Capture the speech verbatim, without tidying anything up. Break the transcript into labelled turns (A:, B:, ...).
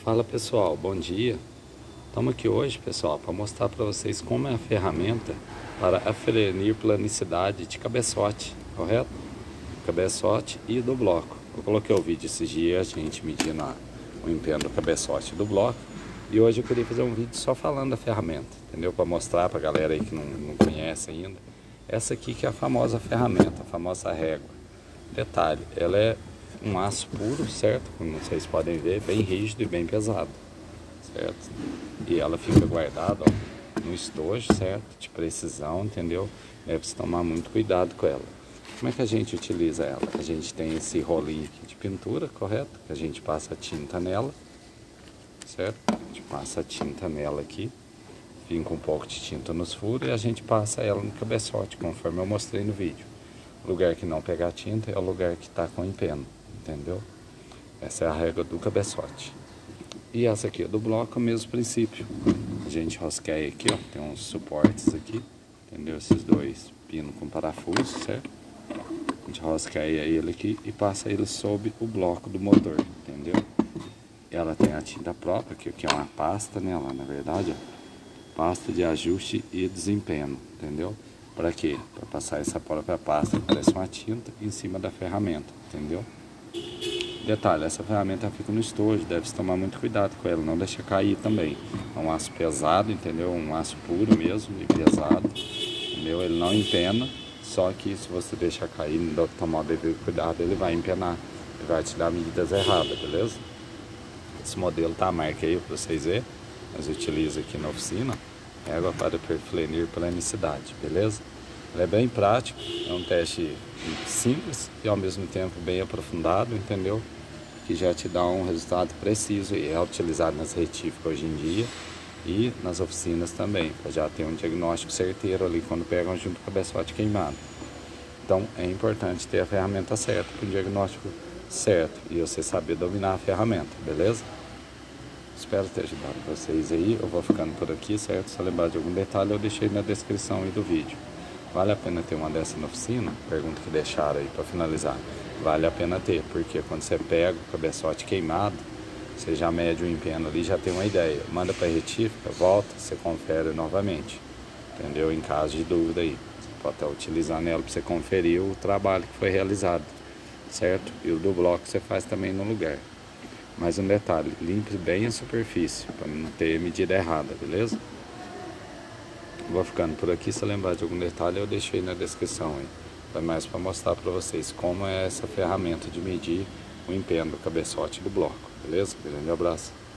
A: Fala pessoal, bom dia. Estamos aqui hoje, pessoal, para mostrar para vocês como é a ferramenta para aferir planicidade de cabeçote, correto? Cabeçote e do bloco. Eu coloquei o vídeo esses dias, a gente medindo a, o empenho do cabeçote e do bloco. E hoje eu queria fazer um vídeo só falando da ferramenta, entendeu? Para mostrar para a galera aí que não, não conhece ainda. Essa aqui que é a famosa ferramenta, a famosa régua. Detalhe, ela é um aço puro, certo? Como vocês podem ver, bem rígido e bem pesado, certo? E ela fica guardada, ó, no estojo, certo? De precisão, entendeu? Deve-se tomar muito cuidado com ela. Como é que a gente utiliza ela? A gente tem esse rolinho aqui de pintura, correto? Que a gente passa a tinta nela, certo? A gente passa a tinta nela aqui, vem com um pouco de tinta nos furos e a gente passa ela no cabeçote, conforme eu mostrei no vídeo. O lugar que não pegar tinta é o lugar que está com empeno, entendeu? Essa é a regra do cabeçote. E essa aqui é do bloco, o mesmo princípio. A gente rosqueia aqui, ó, tem uns suportes aqui, entendeu? Esses dois pinos com parafuso, certo? A gente rosqueia ele aqui e passa ele sob o bloco do motor, entendeu? Ela tem a tinta própria, que é uma pasta, né? Lá, na verdade, ó, pasta de ajuste e desempenho, entendeu? Para quê? Para passar essa própria pasta que parece uma tinta em cima da ferramenta, entendeu? Detalhe, essa ferramenta fica no estojo, deve-se tomar muito cuidado com ela, não deixa cair também. É um aço pesado, entendeu? Um aço puro mesmo e pesado, entendeu? Ele não empena, só que se você deixar cair, não tomar o devido cuidado, ele vai empenar, ele vai te dar medidas erradas, beleza? Esse modelo tá a marca aí para vocês verem, nós utilizamos aqui na oficina. Régua para aferir planicidade, beleza? Ela é bem prático, é um teste simples e ao mesmo tempo bem aprofundado, entendeu? Que já te dá um resultado preciso e é utilizado nas retíficas hoje em dia e nas oficinas também, para já ter um diagnóstico certeiro ali quando pegam junto com o cabeçote queimado. Então é importante ter a ferramenta certa para o diagnóstico certo e você saber dominar a ferramenta, beleza? Espero ter ajudado vocês aí. Eu vou ficando por aqui, certo? Se lembrar de algum detalhe, eu deixei na descrição aí do vídeo. Vale a pena ter uma dessa na oficina? Pergunta que deixaram aí para finalizar. Vale a pena ter, porque quando você pega o cabeçote queimado, você já mede o empeno ali, já tem uma ideia. Manda para a retífica, volta, você confere novamente. Entendeu? Em caso de dúvida aí. Você pode estar utilizando ela para você conferir o trabalho que foi realizado, certo? E o do bloco você faz também no lugar. Mais um detalhe, limpe bem a superfície, para não ter medida errada, beleza? Vou ficando por aqui, se lembrar de algum detalhe eu deixei na descrição aí. Foi mais para mostrar para vocês como é essa ferramenta de medir o empenho do cabeçote do bloco, beleza? Grande abraço.